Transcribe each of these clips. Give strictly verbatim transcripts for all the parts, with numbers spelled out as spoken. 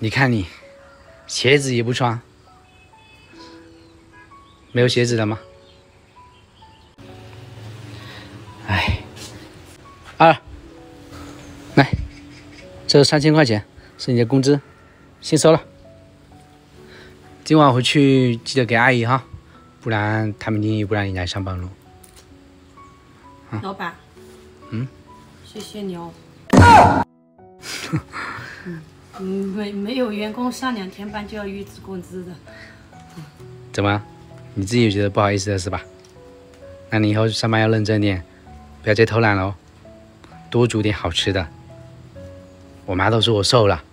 你看你，鞋子也不穿，没有鞋子了吗？哎，二，来，这三千块钱是你的工资，先收了。今晚回去记得给阿姨哈，不然她明天也不让你来上班了。 啊、老板， 嗯， 谢谢你哦。嗯，没没有员工上两天班就要预支工资的。 怎么？你自己也觉得不好意思了是吧？那你以后上班要认真点，不要再偷懒了哦，多煮点好吃的。我妈都说我瘦了。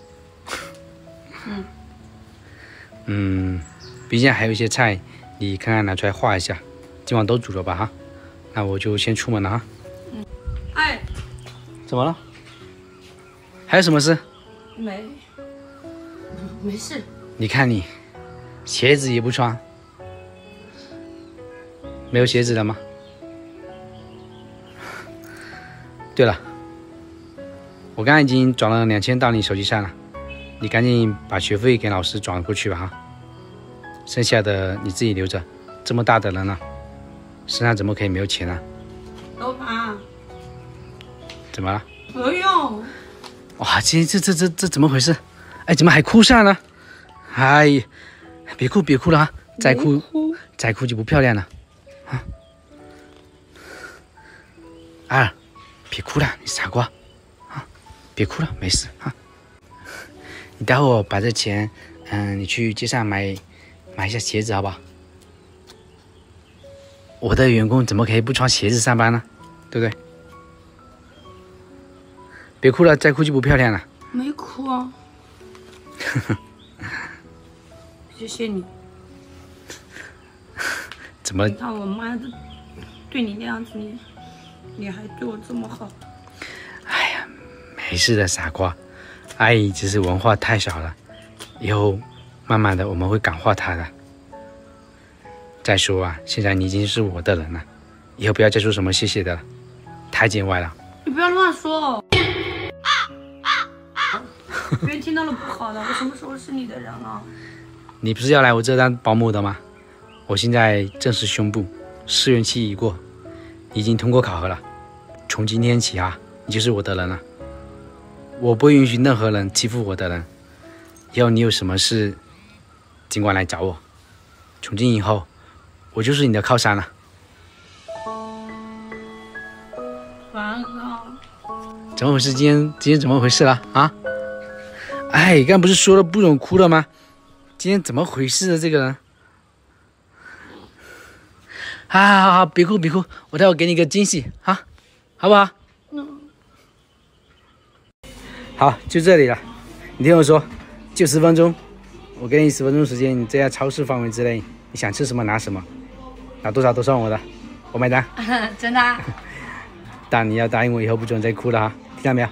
嗯。 嗯，冰箱还有一些菜，你看看拿出来化一下，今晚都煮了吧哈。那我就先出门了哈。 嗯。哎。 怎么了？还有什么事？ 没，没事。 你看你，鞋子也不穿，没有鞋子了吗？对了，我刚刚已经转了两千到你手机上了，你赶紧把学费给老师转过去吧哈。剩下的你自己留着，这么大的人了，身上怎么可以没有钱呢？ 老板。 怎么了？ 不用。 哇，这这这这这怎么回事？哎，怎么还哭上了？哎，别哭别哭了啊！再哭哭再哭就不漂亮了啊！二，别哭了，你傻瓜啊！别哭了，没事啊。你待会儿把这钱，嗯，你去街上买买一下鞋子好不好？我的员工怎么可以不穿鞋子上班呢？对不对？别哭了，再哭就不漂亮了。 没哭啊。谢谢你。 怎么？ 你看我妈的对你那样子，你你还对我这么好。 哎呀，没事的，傻瓜。阿姨只是文化太少了，以后慢慢的我们会感化她的。再说啊，现在你已经是我的人了，以后不要再说什么谢谢的了，太见外了。 你不要乱说哦。别人听到了不好的，我什么时候是你的人了？ 你不是要来我这当保姆的吗？我现在正式宣布，试用期已过，已经通过考核了。从今天起啊，你就是我的人了。我不允许任何人欺负我的人。以后你有什么事，尽管来找我。从今以后，我就是你的靠山了。 完了。 怎么回事？今天今天怎么回事了啊？哎，刚刚不是说了不准哭了吗？今天怎么回事啊？这个人，好好好好，别哭别哭，我待会给你个惊喜啊，好不好？ 嗯。 好，就这里了。你听我说，就十分钟，我给你十分钟时间，你在超市范围之内，你想吃什么拿什么，拿多少都算我的，我买单。 真的啊？ 但你要答应我以后不准再哭了哈，听到没有？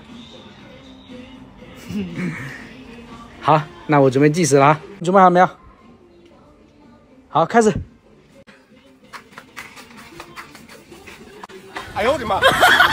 好，那我准备计时了啊！你准备好没有？好，开始。 哎呦我的妈！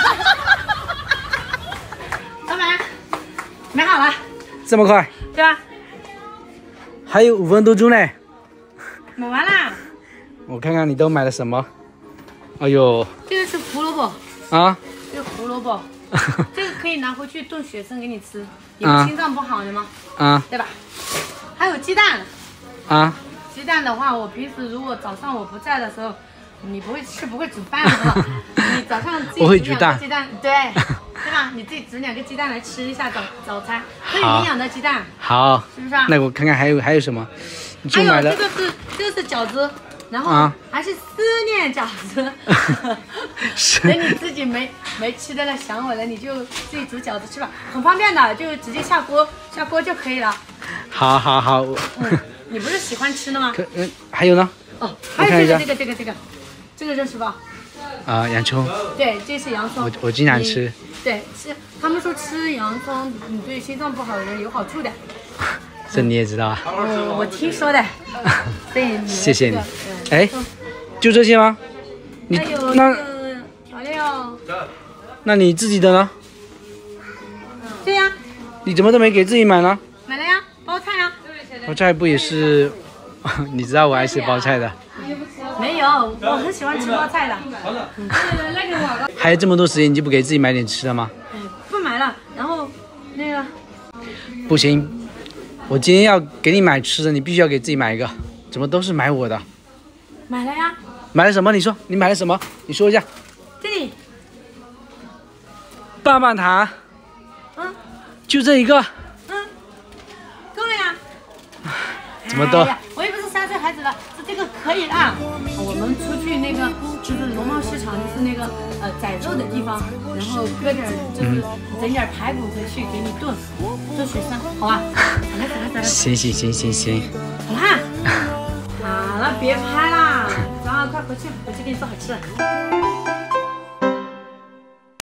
老板，买好了。 这么快？ 对啊。 还有五分多钟嘞。 买完啦。 我看看你都买了什么。哎呦。 这个是胡萝卜。 啊？ 这个胡萝卜，这个可以拿回去炖雪参给你吃。你不心脏不好的吗？ 啊， 对吧？还有鸡蛋。 啊， 鸡蛋的话，我平时如果早上我不在的时候，你不会吃不会煮饭的哈。你早上自己煮两个鸡蛋，对，对吧？你自己煮两个鸡蛋来吃一下早早餐，很有营养的鸡蛋。 好， 是不是啊？ 那我看看还有还有什么？你就买了。 还有这个是这个是饺子。然后还是思念饺子，等你自己没没吃的了想我了，你就自己煮饺子吃吧，很方便的，就直接下锅下锅就可以了。 好好好， 嗯，你不是喜欢吃的吗？ 可嗯，还有呢？ 哦，还有这个这个这个这个，这个认识吧？ 啊，洋葱。 对，这是洋葱。 我我经常吃。 对，吃他们说吃洋葱，你对心脏不好的人有好处的。 这你也知道啊？ 嗯，我听说的。对， 谢谢你。哎，就这些吗？你那调料。 那你自己的呢？ 对呀。 你怎么都没给自己买呢？ 买了呀。 包菜不也是？你知道我爱吃包菜的。 没有，我很喜欢吃包菜的。嗯、 还有这么多时间，你就不给自己买点吃的吗？ 嗯，不买了。然后那个不行，我今天要给你买吃的，你必须要给自己买一个。怎么都是买我的？ 买了呀。 买了什么？你说，你买了什么？你说一下。 这里。 棒棒糖。 嗯。就这一个。 嗯。够了呀。 怎么都？ 哎、我又不是三岁孩子了，是这个可以啦。我们出去那个就是农贸市场，就是那个呃宰肉的地方，然后割点就是整点排骨回去给你炖，做雪山，好吧？走了走了走了。 行行行行行。 好啦，好了，别拍啦，走，快回去，回去给你做好吃的。